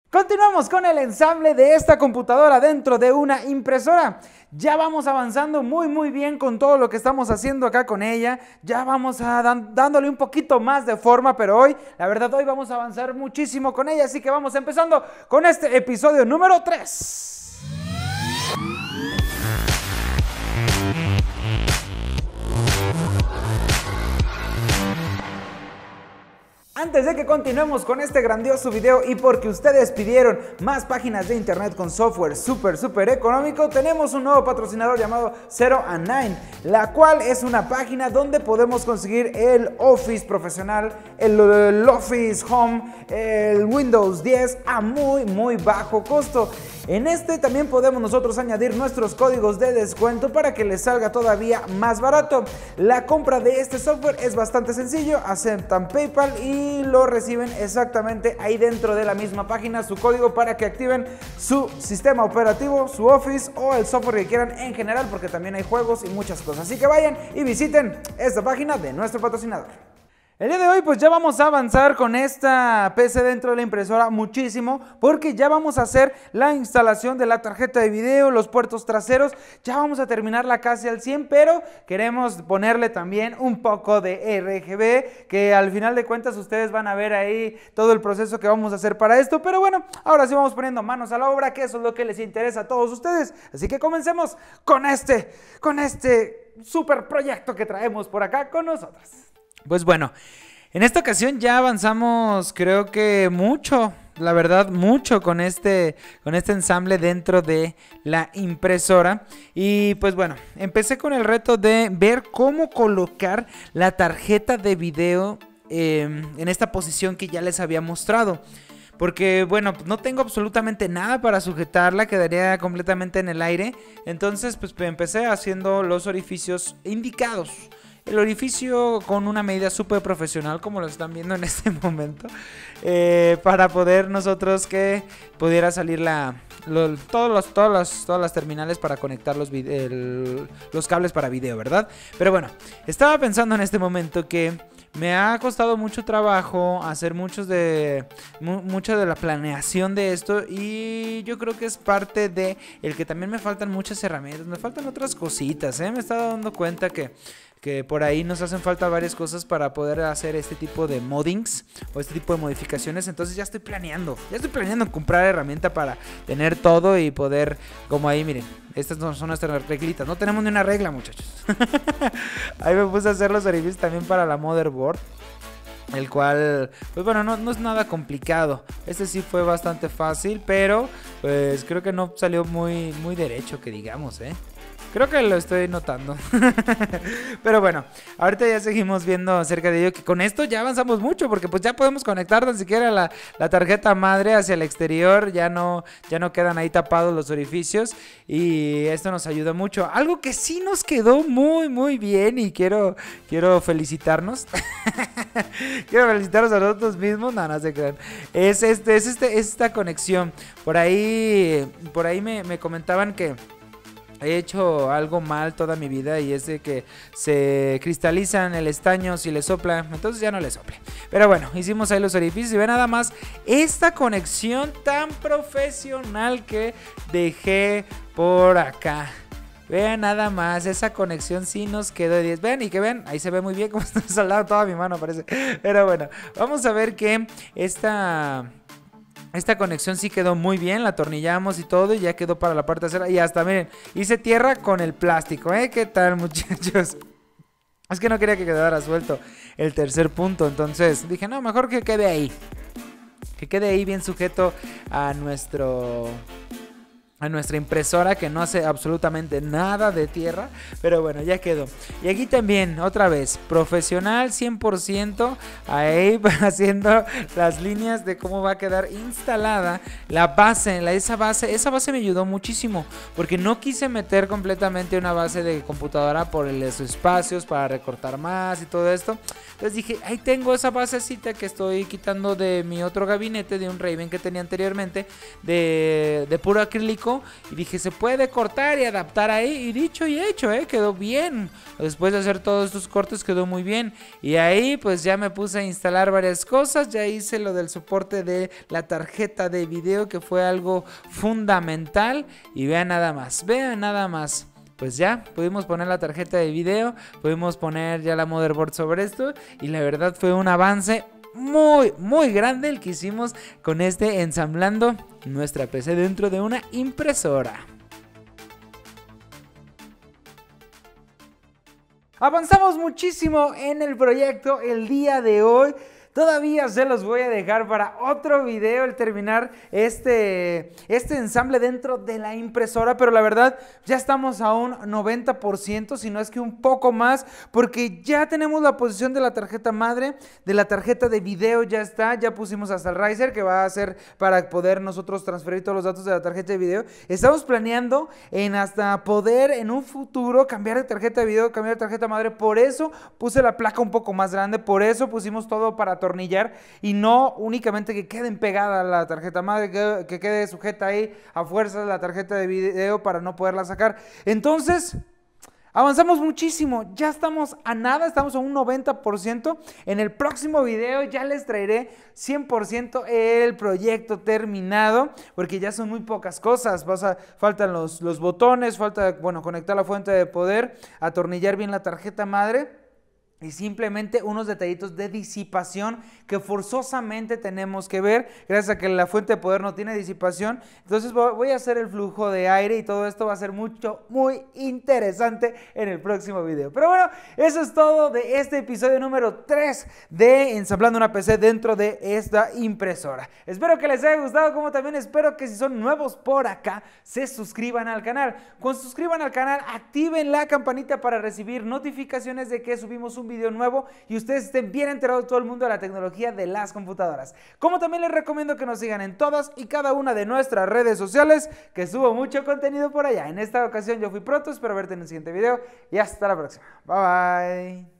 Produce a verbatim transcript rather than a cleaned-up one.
Continuamos con el ensamble de esta computadora dentro de una impresora. Ya vamos avanzando muy muy bien con todo lo que estamos haciendo acá con ella. Ya vamos a dan, dándole un poquito más de forma, pero hoy, la verdad, hoy vamos a avanzar muchísimo con ella. Así que vamos empezando con este episodio número tres. Antes de que continuemos con este grandioso video y porque ustedes pidieron más páginas de internet con software súper súper económico, tenemos un nuevo patrocinador llamado Zero and Nine, la cual es una página donde podemos conseguir el Office profesional, el, el Office Home, el Windows diez a muy muy bajo costo. En este también podemos nosotros añadir nuestros códigos de descuento para que les salga todavía más barato. La compra de este software es bastante sencillo, aceptan PayPal y lo reciben exactamente ahí dentro de la misma página, su código para que activen su sistema operativo, su Office o el software que quieran en general, porque también hay juegos y muchas cosas. Así que vayan y visiten esta página de nuestro patrocinador. El día de hoy pues ya vamos a avanzar con esta P C dentro de la impresora muchísimo, porque ya vamos a hacer la instalación de la tarjeta de video, los puertos traseros, ya vamos a terminarla casi al cien, pero queremos ponerle también un poco de R G B, que al final de cuentas ustedes van a ver ahí todo el proceso que vamos a hacer para esto. Pero bueno, ahora sí vamos poniendo manos a la obra, que eso es lo que les interesa a todos ustedes, así que comencemos con este, con este super proyecto que traemos por acá con nosotros. Pues bueno, en esta ocasión ya avanzamos, creo que mucho, la verdad mucho con este, con este ensamble dentro de la impresora. Y pues bueno, empecé con el reto de ver cómo colocar la tarjeta de video eh, en esta posición que ya les había mostrado. Porque bueno, no tengo absolutamente nada para sujetarla, quedaría completamente en el aire. Entonces pues empecé haciendo los orificios indicados. El orificio con una medida súper profesional, como lo están viendo en este momento, eh, para poder nosotros que pudiera salir la, lo, todos los, todos los, todas las terminales para conectar los, el, los cables para video, ¿verdad? Pero bueno, estaba pensando en este momento que me ha costado mucho trabajo hacer muchos de, mu mucha de la planeación de esto, y yo creo que es parte de el que también me faltan muchas herramientas, me faltan otras cositas, ¿eh? Me he estado dando cuenta que que por ahí nos hacen falta varias cosas para poder hacer este tipo de moddings o este tipo de modificaciones. Entonces ya estoy planeando, ya estoy planeando comprar herramienta para tener todo y poder, como ahí miren, estas no son nuestras reglitas, no tenemos ni una regla, muchachos. Ahí me puse a hacer los orificios también para la motherboard, el cual, pues bueno, no, no es nada complicado. Este sí fue bastante fácil, pero pues creo que no salió muy, muy derecho, que digamos, eh creo que lo estoy notando. Pero bueno, ahorita ya seguimos viendo acerca de ello, que con esto ya avanzamos mucho, porque pues ya podemos conectar tan siquiera la, la tarjeta madre hacia el exterior. Ya no, ya no quedan ahí tapados los orificios, y esto nos ayuda mucho. Algo que sí nos quedó muy muy bien, y quiero, quiero felicitarnos. Quiero felicitarnos a nosotros mismos. No, no se crean. Es, este, es, este, es esta conexión. Por ahí, por ahí me, me comentaban que he hecho algo mal toda mi vida, y es de que se cristaliza en el estaño si le sopla, entonces ya no le sople. Pero bueno, hicimos ahí los orificios y ve nada más esta conexión tan profesional que dejé por acá. Vean nada más, esa conexión sí nos quedó de diez. Vean, y que vean, ahí se ve muy bien como está soldado toda mi mano, parece. Pero bueno, vamos a ver que esta... Esta conexión sí quedó muy bien, la atornillamos y todo, y ya quedó para la parte trasera. Y hasta, miren, hice tierra con el plástico, ¿eh? ¿Qué tal, muchachos? Es que no quería que quedara suelto el tercer punto, entonces dije, no, mejor que quede ahí. Que quede ahí bien sujeto a nuestro... a nuestra impresora, que no hace absolutamente nada de tierra. Pero bueno, ya quedó. Y aquí también, otra vez, profesional cien por ciento. Ahí haciendo las líneas de cómo va a quedar instalada la base, la, esa base. Esa base me ayudó muchísimo, porque no quise meter completamente una base de computadora por los espacios para recortar más y todo esto. Entonces dije, ahí tengo esa basecita que estoy quitando de mi otro gabinete, de un Raven que tenía anteriormente, de, de puro acrílico. básico y dije, se puede cortar y adaptar ahí, y dicho y hecho, eh, quedó bien. Después de hacer todos estos cortes quedó muy bien, y ahí pues ya me puse a instalar varias cosas. Ya hice lo del soporte de la tarjeta de video, que fue algo fundamental, y vean nada más, vean nada más. Pues ya, pudimos poner la tarjeta de video, pudimos poner ya la motherboard sobre esto, y la verdad fue un avance muy, muy grande el que hicimos con este ensamblando nuestra P C dentro de una impresora. Avanzamos muchísimo en el proyecto el día de hoy. Todavía se los voy a dejar para otro video el terminar este, este ensamble dentro de la impresora, pero la verdad ya estamos a un noventa por ciento, si no es que un poco más, porque ya tenemos la posición de la tarjeta madre, de la tarjeta de video ya está, ya pusimos hasta el riser que va a ser para poder nosotros transferir todos los datos de la tarjeta de video. Estamos planeando en hasta poder en un futuro cambiar de tarjeta de video, cambiar de tarjeta madre, por eso puse la placa un poco más grande, por eso pusimos todo para atornillar y no únicamente que queden pegada la tarjeta madre, que, que quede sujeta ahí a fuerza la tarjeta de video para no poderla sacar. Entonces avanzamos muchísimo, ya estamos a nada, estamos a un noventa por ciento. En el próximo video ya les traeré cien por ciento el proyecto terminado, porque ya son muy pocas cosas. Pasa, faltan los, los botones, falta, bueno, conectar la fuente de poder, atornillar bien la tarjeta madre, y simplemente unos detallitos de disipación que forzosamente tenemos que ver, gracias a que la fuente de poder no tiene disipación. Entonces voy a hacer el flujo de aire y todo esto va a ser mucho, muy interesante en el próximo video. Pero bueno, eso es todo de este episodio número tres de Ensamblando una P C dentro de esta impresora. Espero que les haya gustado, como también espero que si son nuevos por acá, se suscriban al canal. Cuando se suscriban al canal, activen la campanita para recibir notificaciones de que subimos un video nuevo y ustedes estén bien enterados, todo el mundo, de la tecnología de las computadoras. Como también les recomiendo que nos sigan en todas y cada una de nuestras redes sociales, que subo mucho contenido por allá. En esta ocasión yo fui Proto, espero verte en el siguiente video y hasta la próxima. Bye bye.